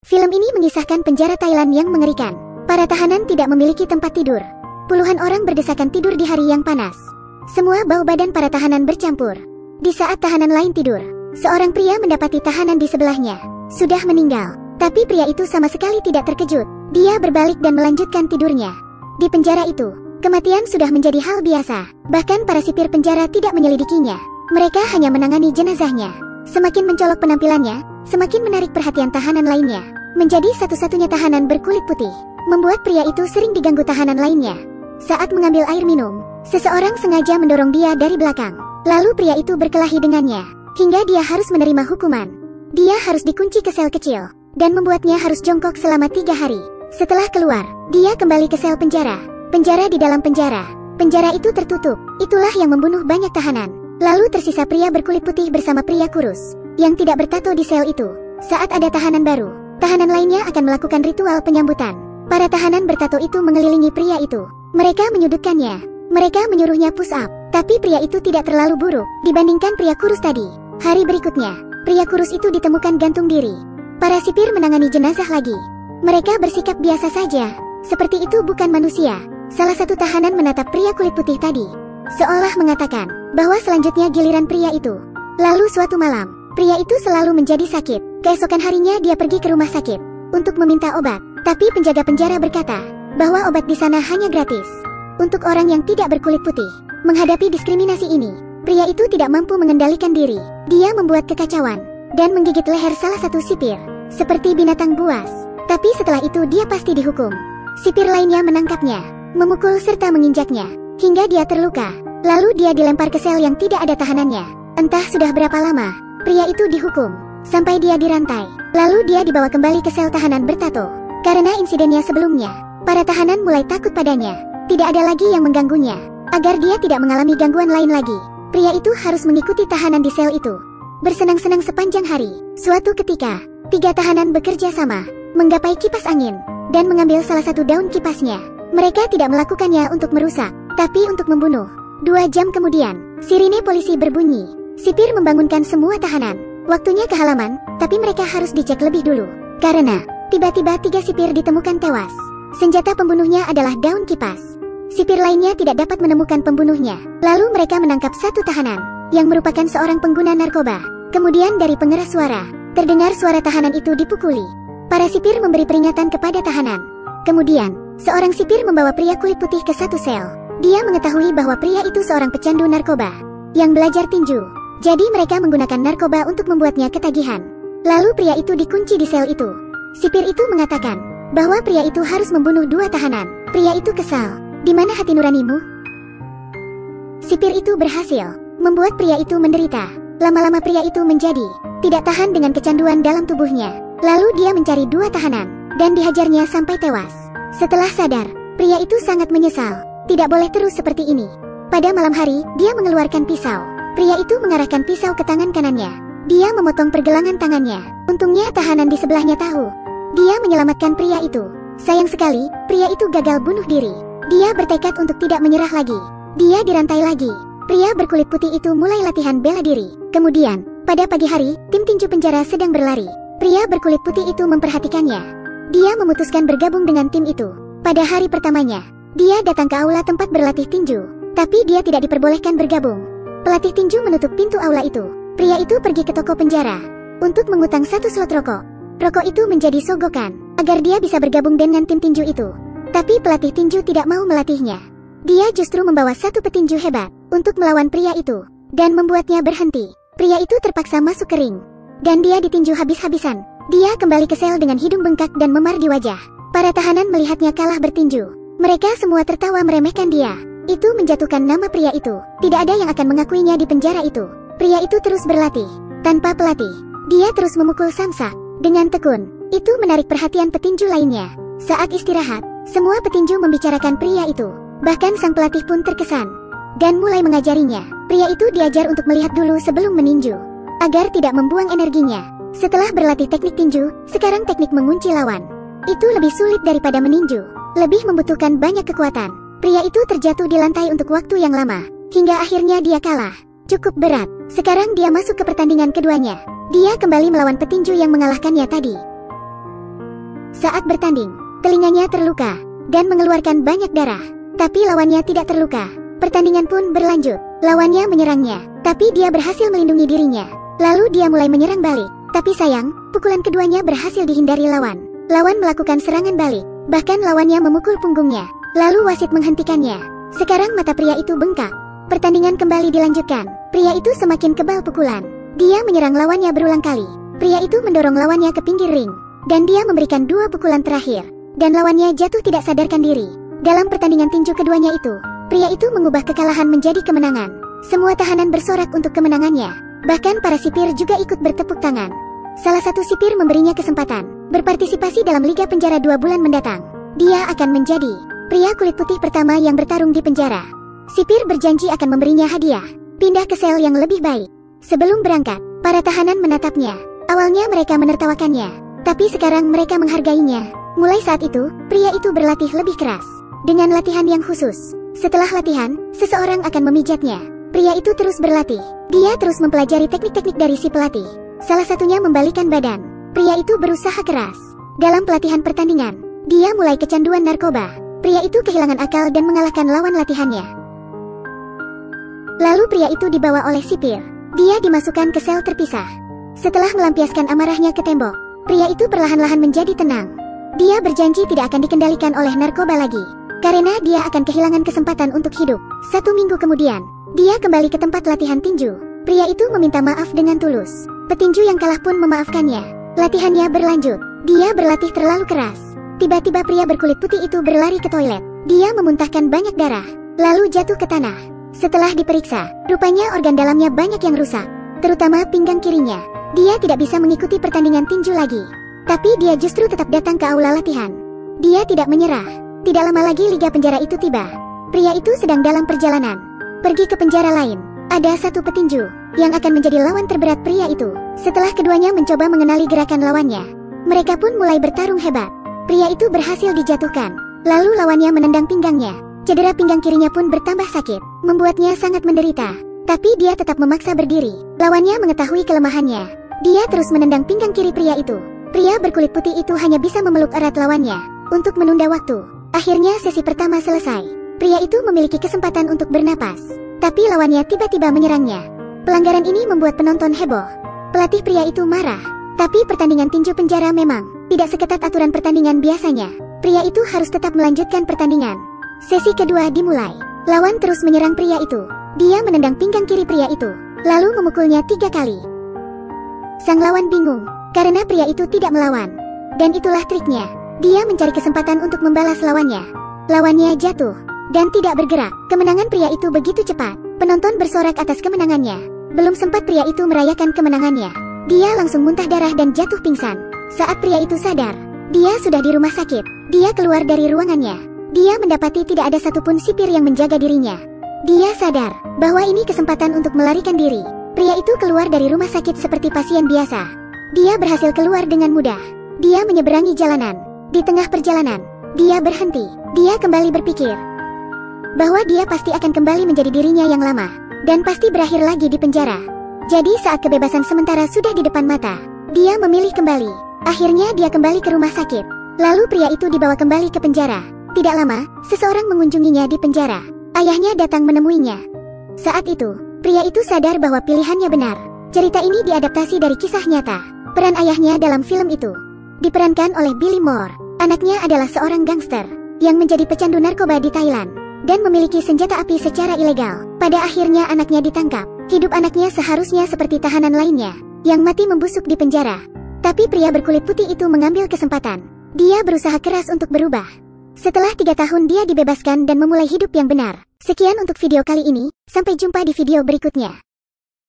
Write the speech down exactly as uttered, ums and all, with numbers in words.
Film ini mengisahkan penjara Thailand yang mengerikan. Para tahanan tidak memiliki tempat tidur. Puluhan orang berdesakan tidur di hari yang panas. Semua bau badan para tahanan bercampur. Di saat tahanan lain tidur, seorang pria mendapati tahanan di sebelahnya sudah meninggal. Tapi pria itu sama sekali tidak terkejut. Dia berbalik dan melanjutkan tidurnya. Di penjara itu, kematian sudah menjadi hal biasa. Bahkan para sipir penjara tidak menyelidikinya. Mereka hanya menangani jenazahnya. Semakin mencolok penampilannya, semakin menarik perhatian tahanan lainnya. Menjadi satu-satunya tahanan berkulit putih, membuat pria itu sering diganggu tahanan lainnya. Saat mengambil air minum, seseorang sengaja mendorong dia dari belakang. Lalu pria itu berkelahi dengannya, hingga dia harus menerima hukuman. Dia harus dikunci ke sel kecil, dan membuatnya harus jongkok selama tiga hari. Setelah keluar, dia kembali ke sel penjara. Penjara di dalam penjara. Penjara itu tertutup. Itulah yang membunuh banyak tahanan. Lalu tersisa pria berkulit putih bersama pria kurus, yang tidak bertato di sel itu. Saat ada tahanan baru, tahanan lainnya akan melakukan ritual penyambutan. Para tahanan bertato itu mengelilingi pria itu. Mereka menyudutkannya. Mereka menyuruhnya push up. Tapi pria itu tidak terlalu buruk dibandingkan pria kurus tadi. Hari berikutnya, pria kurus itu ditemukan gantung diri. Para sipir menangani jenazah lagi. Mereka bersikap biasa saja. Seperti itu bukan manusia. Salah satu tahanan menatap pria kulit putih tadi, seolah mengatakan bahwa selanjutnya giliran pria itu. Lalu suatu malam, pria itu selalu menjadi sakit. Keesokan harinya dia pergi ke rumah sakit untuk meminta obat. Tapi penjaga penjara berkata bahwa obat di sana hanya gratis untuk orang yang tidak berkulit putih. Menghadapi diskriminasi ini, pria itu tidak mampu mengendalikan diri. Dia membuat kekacauan dan menggigit leher salah satu sipir seperti binatang buas. Tapi setelah itu dia pasti dihukum. Sipir lainnya menangkapnya, memukul serta menginjaknya, hingga dia terluka. Lalu dia dilempar ke sel yang tidak ada tahanannya. Entah sudah berapa lama, pria itu dihukum, sampai dia dirantai. Lalu dia dibawa kembali ke sel tahanan bertato. Karena insidennya sebelumnya, para tahanan mulai takut padanya. Tidak ada lagi yang mengganggunya. Agar dia tidak mengalami gangguan lain lagi, pria itu harus mengikuti tahanan di sel itu. Bersenang-senang sepanjang hari. Suatu ketika, tiga tahanan bekerja sama, menggapai kipas angin, dan mengambil salah satu daun kipasnya. Mereka tidak melakukannya untuk merusak, tapi untuk membunuh. Dua jam kemudian, sirine polisi berbunyi. Sipir membangunkan semua tahanan. Waktunya ke halaman, tapi mereka harus dicek lebih dulu. Karena, tiba-tiba tiga sipir ditemukan tewas. Senjata pembunuhnya adalah daun kipas. Sipir lainnya tidak dapat menemukan pembunuhnya. Lalu mereka menangkap satu tahanan, yang merupakan seorang pengguna narkoba. Kemudian dari pengeras suara, terdengar suara tahanan itu dipukuli. Para sipir memberi peringatan kepada tahanan. Kemudian, seorang sipir membawa pria kulit putih ke satu sel. Dia mengetahui bahwa pria itu seorang pecandu narkoba yang belajar tinju. Jadi mereka menggunakan narkoba untuk membuatnya ketagihan. Lalu pria itu dikunci di sel itu. Sipir itu mengatakan bahwa pria itu harus membunuh dua tahanan. Pria itu kesal. Di mana hati nuranimu? Sipir itu berhasil membuat pria itu menderita. Lama-lama pria itu menjadi tidak tahan dengan kecanduan dalam tubuhnya. Lalu dia mencari dua tahanan, dan dihajarnya sampai tewas. Setelah sadar, pria itu sangat menyesal. Tidak boleh terus seperti ini. Pada malam hari, dia mengeluarkan pisau. Pria itu mengarahkan pisau ke tangan kanannya. Dia memotong pergelangan tangannya. Untungnya tahanan di sebelahnya tahu. Dia menyelamatkan pria itu. Sayang sekali, pria itu gagal bunuh diri. Dia bertekad untuk tidak menyerah lagi. Dia dirantai lagi. Pria berkulit putih itu mulai latihan bela diri. Kemudian, pada pagi hari, tim tinju penjara sedang berlari. Pria berkulit putih itu memperhatikannya. Dia memutuskan bergabung dengan tim itu. Pada hari pertamanya, dia datang ke aula tempat berlatih tinju. Tapi dia tidak diperbolehkan bergabung. Pelatih tinju menutup pintu aula itu. Pria itu pergi ke toko penjara untuk mengutang satu slot rokok. Rokok itu menjadi sogokan agar dia bisa bergabung dengan tim tinju itu. Tapi pelatih tinju tidak mau melatihnya. Dia justru membawa satu petinju hebat untuk melawan pria itu dan membuatnya berhenti. Pria itu terpaksa masuk ke ring. Dan dia ditinju habis-habisan. Dia kembali ke sel dengan hidung bengkak dan memar di wajah. Para tahanan melihatnya kalah bertinju. Mereka semua tertawa meremehkan dia. Itu menjatuhkan nama pria itu. Tidak ada yang akan mengakuinya di penjara itu. Pria itu terus berlatih tanpa pelatih. Dia terus memukul samsak dengan tekun. Itu menarik perhatian petinju lainnya. Saat istirahat, semua petinju membicarakan pria itu. Bahkan sang pelatih pun terkesan dan mulai mengajarinya. Pria itu diajar untuk melihat dulu sebelum meninju, agar tidak membuang energinya. Setelah berlatih teknik tinju, sekarang teknik mengunci lawan. Itu lebih sulit daripada meninju. Lebih membutuhkan banyak kekuatan. Pria itu terjatuh di lantai untuk waktu yang lama, hingga akhirnya dia kalah. Cukup berat. Sekarang dia masuk ke pertandingan keduanya. Dia kembali melawan petinju yang mengalahkannya tadi. Saat bertanding, telinganya terluka dan mengeluarkan banyak darah. Tapi lawannya tidak terluka. Pertandingan pun berlanjut. Lawannya menyerangnya, tapi dia berhasil melindungi dirinya. Lalu dia mulai menyerang balik. Tapi sayang, pukulan keduanya berhasil dihindari lawan. Lawan melakukan serangan balik. Bahkan lawannya memukul punggungnya. Lalu wasit menghentikannya. Sekarang mata pria itu bengkak. Pertandingan kembali dilanjutkan. Pria itu semakin kebal pukulan. Dia menyerang lawannya berulang kali. Pria itu mendorong lawannya ke pinggir ring. Dan dia memberikan dua pukulan terakhir. Dan lawannya jatuh tidak sadarkan diri. Dalam pertandingan tinju keduanya itu, pria itu mengubah kekalahan menjadi kemenangan. Semua tahanan bersorak untuk kemenangannya. Bahkan para sipir juga ikut bertepuk tangan. Salah satu sipir memberinya kesempatan berpartisipasi dalam Liga Penjara dua bulan mendatang. Dia akan menjadi pria kulit putih pertama yang bertarung di penjara. Sipir berjanji akan memberinya hadiah, pindah ke sel yang lebih baik. Sebelum berangkat, para tahanan menatapnya. Awalnya mereka menertawakannya, tapi sekarang mereka menghargainya. Mulai saat itu, pria itu berlatih lebih keras, dengan latihan yang khusus. Setelah latihan, seseorang akan memijatnya. Pria itu terus berlatih. Dia terus mempelajari teknik-teknik dari si pelatih. Salah satunya membalikan badan. Pria itu berusaha keras. Dalam pelatihan pertandingan, dia mulai kecanduan narkoba. Pria itu kehilangan akal dan mengalahkan lawan latihannya. Lalu pria itu dibawa oleh sipir. Dia dimasukkan ke sel terpisah. Setelah melampiaskan amarahnya ke tembok, pria itu perlahan-lahan menjadi tenang. Dia berjanji tidak akan dikendalikan oleh narkoba lagi, karena dia akan kehilangan kesempatan untuk hidup. Satu minggu kemudian, dia kembali ke tempat latihan tinju. Pria itu meminta maaf dengan tulus. Petinju yang kalah pun memaafkannya. Latihannya berlanjut. Dia berlatih terlalu keras. Tiba-tiba pria berkulit putih itu berlari ke toilet. Dia memuntahkan banyak darah, lalu jatuh ke tanah. Setelah diperiksa, rupanya organ dalamnya banyak yang rusak, terutama pinggang kirinya. Dia tidak bisa mengikuti pertandingan tinju lagi. Tapi dia justru tetap datang ke aula latihan. Dia tidak menyerah. Tidak lama lagi Liga Penjara itu tiba. Pria itu sedang dalam perjalanan pergi ke penjara lain. Ada satu petinju yang akan menjadi lawan terberat pria itu. Setelah keduanya mencoba mengenali gerakan lawannya, mereka pun mulai bertarung hebat. Pria itu berhasil dijatuhkan. Lalu lawannya menendang pinggangnya. Cedera pinggang kirinya pun bertambah sakit, membuatnya sangat menderita. Tapi dia tetap memaksa berdiri. Lawannya mengetahui kelemahannya. Dia terus menendang pinggang kiri pria itu. Pria berkulit putih itu hanya bisa memeluk erat lawannya untuk menunda waktu. Akhirnya sesi pertama selesai. Pria itu memiliki kesempatan untuk bernapas, tapi lawannya tiba-tiba menyerangnya. Pelanggaran ini membuat penonton heboh. Pelatih pria itu marah. Tapi pertandingan tinju penjara memang tidak seketat aturan pertandingan biasanya. Pria itu harus tetap melanjutkan pertandingan. Sesi kedua dimulai. Lawan terus menyerang pria itu. Dia menendang pinggang kiri pria itu, lalu memukulnya tiga kali. Sang lawan bingung, karena pria itu tidak melawan. Dan itulah triknya. Dia mencari kesempatan untuk membalas lawannya. Lawannya jatuh dan tidak bergerak. Kemenangan pria itu begitu cepat. Penonton bersorak atas kemenangannya. Belum sempat pria itu merayakan kemenangannya, dia langsung muntah darah dan jatuh pingsan. Saat pria itu sadar, dia sudah di rumah sakit. Dia keluar dari ruangannya. Dia mendapati tidak ada satupun sipir yang menjaga dirinya. Dia sadar bahwa ini kesempatan untuk melarikan diri. Pria itu keluar dari rumah sakit seperti pasien biasa. Dia berhasil keluar dengan mudah. Dia menyeberangi jalanan. Di tengah perjalanan, dia berhenti. Dia kembali berpikir bahwa dia pasti akan kembali menjadi dirinya yang lama, dan pasti berakhir lagi di penjara. Jadi saat kebebasan sementara sudah di depan mata, dia memilih kembali. Akhirnya dia kembali ke rumah sakit. Lalu pria itu dibawa kembali ke penjara. Tidak lama, seseorang mengunjunginya di penjara. Ayahnya datang menemuinya. Saat itu, pria itu sadar bahwa pilihannya benar. Cerita ini diadaptasi dari kisah nyata. Peran ayahnya dalam film itu diperankan oleh Billy Moore. Anaknya adalah seorang gangster yang menjadi pecandu narkoba di Thailand dan memiliki senjata api secara ilegal. Pada akhirnya anaknya ditangkap. Hidup anaknya seharusnya seperti tahanan lainnya yang mati membusuk di penjara. Tapi pria berkulit putih itu mengambil kesempatan. Dia berusaha keras untuk berubah. Setelah tiga tahun dia dibebaskan dan memulai hidup yang benar. Sekian untuk video kali ini, sampai jumpa di video berikutnya.